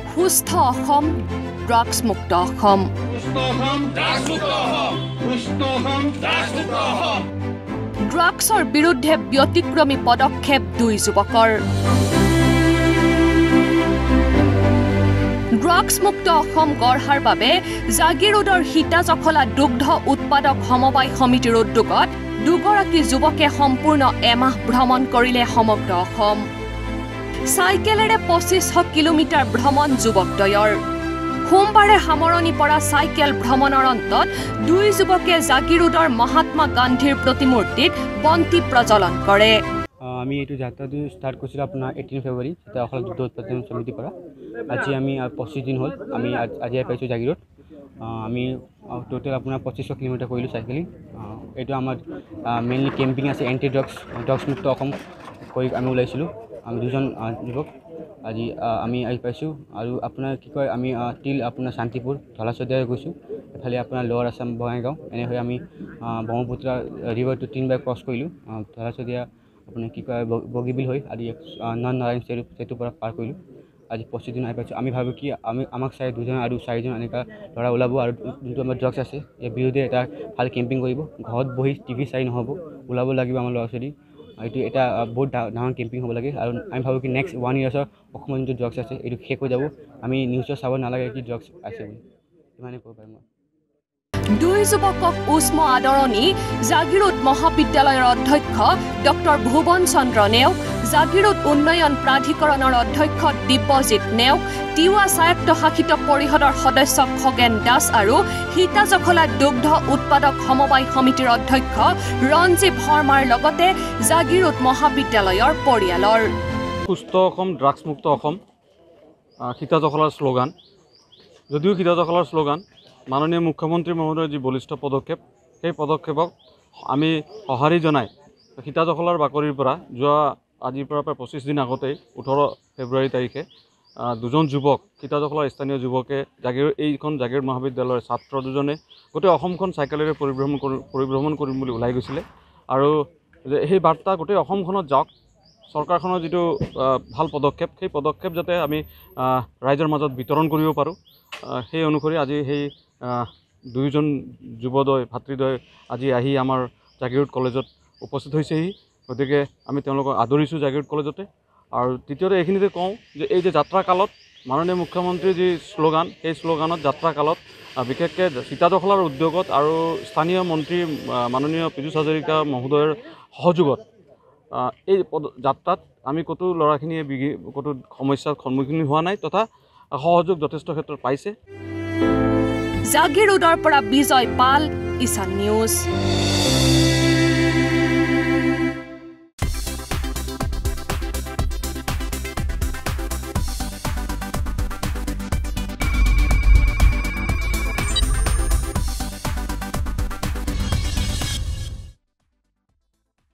সুস্থ অসম ড্ৰাগছ মুক্ত অসম ড্ৰাগছৰ বিৰুদ্ধে ব্যতিক্ৰমী পদক্ষেপ দুই যুৱকৰ ড্ৰাগছ মুক্ত অসম গঢ়াৰ বাবে জাগিৰোডৰ সীতাজখলা দুগ্ধ উৎপাদক সমবায় সমিতিৰ উদ্যোগত দুগৰাকী যুৱকে সম্পূৰ্ণ এমাহ ভ্ৰমণ কৰিলে সমগ্ৰ অসম চাইকেলেৰে 2500 কিলোমিটাৰ ভ্ৰমণ যুৱকদ্বয়ৰ সোমবাৰে সামৰণি পৰা চাইকেল ভ্ৰমণৰ অন্তত দুই যুৱকে জাগিৰোডৰ মহাত্মা গান্ধীৰ প্ৰতিমূৰ্তিত বন্তি প্ৰজ্বলন কৰে আমি এইটো যাত্ৰাটো ষ্টাৰ্ট কৰিছিলোঁ আপোনাৰ 18 ফেব্ৰুৱাৰী সীতাজখলা দুগ্ধ উৎপাদন সমিতিৰ পৰা আজি আমি 25 দিন হ'ল আমি আজি পাইছোঁ জাগিৰোড আমি টোটেল আপোনাৰ 2500 কিলোমিটাৰ কৰিলোঁ চাইকেলিং এইটো আমাৰ মেইনলি কেম্পিং আছে এণ্টি ড্ৰাগছ মুক্ত অসম কৰি আমি ওলাইছিলোঁ আমি দুজন যুৱক আজি আমি আহি পাইছোঁ আৰু আপোনাৰ কি কয় আমি তিল আপোনাৰ শান্তিপুৰ ধলাশদিয়া গৈছোঁ এফালে আপোনাৰ লোৱাৰ আছাম বঙাইগাঁও এনেকৈ আমি ব্ৰহ্মপুত্ৰ ৰিভাৰটো 3 বাৰ ক্ৰছ কৰিলোঁ ধলাশদিয়া আপোনাৰ কি কয় বগীবিল হৈ আজি নাৰায়ণ সেতুৰ পৰা পাৰ কৰিলোঁ আজি 25 দিন আহি পাইছোঁ আমি ভাবোঁ কি আমাক চাই দুজন আৰু চাৰিজন এনেকুৱা ল'ৰা ওলাব আৰু যোনটো আমাৰ ড্ৰাগছ আছে ইয়াৰ বিৰুদ্ধে এটা ভাল কেম্পিং কৰিব ঘৰত বহি টিভি চাই নহ'ব ওলাব লাগিব আমাৰ ল'ৰা ছোৱালী এইটো এটা বহুত ডাঙৰ কেম্পিং হ'ব লাগে আৰু আমি ভাবোঁ কি নেক্সট 1 ইয়াৰ্ছৰ অসমৰ যোনটো ড্ৰাগছ আছে এইটো শেষ হৈ যাব আমি নিউজত চাব নালাগে কি ড্ৰাগছ আছে বুলি ইমানেই ক'ব পাৰিম মই দুই যুৱকক উষ্ম আদৰণি জাগিৰোড মহাবিদ্যালয়ৰ অধ্যক্ষ ডক্টৰ ভুৱন চন্দ্ৰ নেওগ জাগিৰোড উন্নয়ন প্ৰাধিকৰণৰ অধ্যক্ষ দিব্যজিৎ নেওগ তিৱা স্বায়ত্তশাসিত পৰিষদৰ সদস্য খগেন দাস আৰু সীতাজখলা দুগ্ধ উৎপাদক সমবায় সমিতিৰ অধ্যক্ষ ৰঞ্জীৱ শৰ্মাৰ লগতে জাগিৰোড মহাবিদ্যালয়ৰ পৰিয়ালৰ সুস্থ অসম ড্ৰাগছ মুক্ত অসম সীতাজখলাৰ শ্লোগান যদিও সীতাজখলাৰ শ্লোগান মাননীয় মুখ্যমন্ত্ৰী মহোদয়ৰ যি বলিষ্ঠ পদক্ষেপ সেই পদক্ষেপক আমি সঁহাৰি জনাই সীতাজখলাৰ বাকৰিৰ পৰা যোৱা আজিৰ পৰা প্ৰায় 25 দিন আগতেই 18 ফেব্ৰুৱাৰী তাৰিখে দুজন যুৱক সীতাজখলাৰ স্থানীয় যুৱকে এইখন জাগিৰোড মহাবিদ্যালয়ৰ ছাত্ৰ দুজনে গোটেই অসমখন চাইকেলেৰে পৰিভ্ৰমণ কৰিম বুলি ওলাই গৈছিলে আৰু সেই বাৰ্তা গোটেই অসমখনত যাওক চৰকাৰখনৰ যিটো ভাল পদক্ষেপ সেই পদক্ষেপ যাতে আমি ৰাইজৰ মাজত বিতৰণ কৰিব পাৰোঁ সেই অনুসৰি আজি সেই দুয়োজন যুৱদয় ভাতৃদ্বয় আজি আহি আমাৰ জাগিৰোড কলেজত উপস্থিত হৈছেহি গতিকে আমি তেওঁলোকক আদৰিছোঁ জাগিৰোড কলেজতে আৰু দ্বিতীয়তে এইখিনিতে কওঁ যে এই যে যাত্ৰা কালত মাননীয় মুখ্যমন্ত্ৰীৰ যি শ্লোগান সেই শ্লোগানত যাত্ৰা কালত বিশেষকৈ সীতাজখলাৰ উদ্যোগত আৰু স্থানীয় মন্ত্ৰী মাননীয় পীযুষ হাজৰিকা মহোদয়ৰ সহযোগত এই যাত্ৰাত আমি ক'তো ল'ৰাখিনিয়ে ক'তো সমস্যাৰ সন্মুখীন হোৱা নাই তথা সহযোগ যথেষ্ট ক্ষেত্ৰত পাইছে জাগিৰোডৰ পৰা বিজয় পাল ইশান নিউজ।